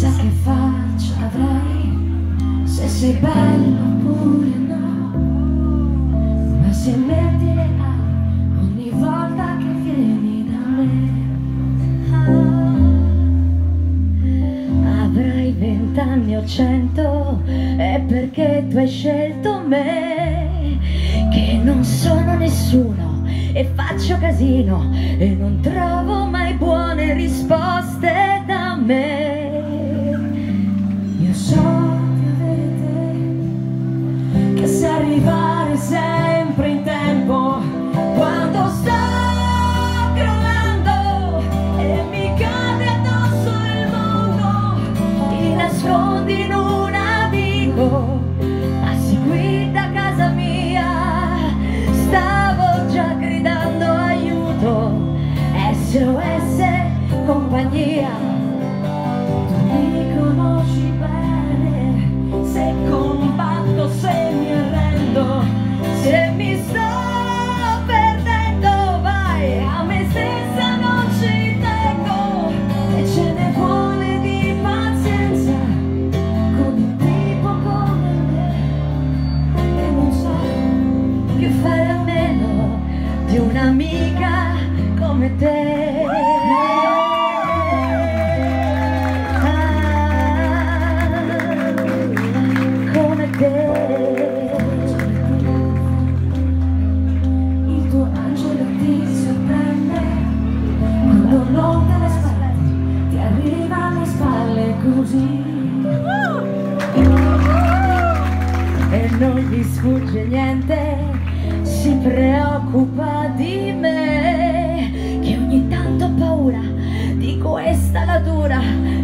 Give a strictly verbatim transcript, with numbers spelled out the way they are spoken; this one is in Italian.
Chissà che faccia avrai, se sei bello oppure no, ma se metti le ali ogni volta che vieni da me. Avrai vent'anni o cento, è perché tu hai scelto me, che non sono nessuno e faccio casino e non trovo mai buone risposte da me. Io so di avere che sai arrivare sempre in tempo quando sto crollando e mi cade addosso il mondo, ti nascondi in un amico, passi qui da casa mia, stavo già gridando aiuto, S O S compagnia. Tu mi conosci bene, se combatto, se mi arrendo, se mi sto perdendo, vai, a me stessa non ci tengo e ce ne vuole di pazienza con un tipo come me, e non so che fare a meno di un'amica come te. Il tuo angelo ti sorprende quando non te l'aspetti, ti arriva alle spalle così e non gli sfugge niente, si preoccupa di me, che ogni tanto ho paura di questa natura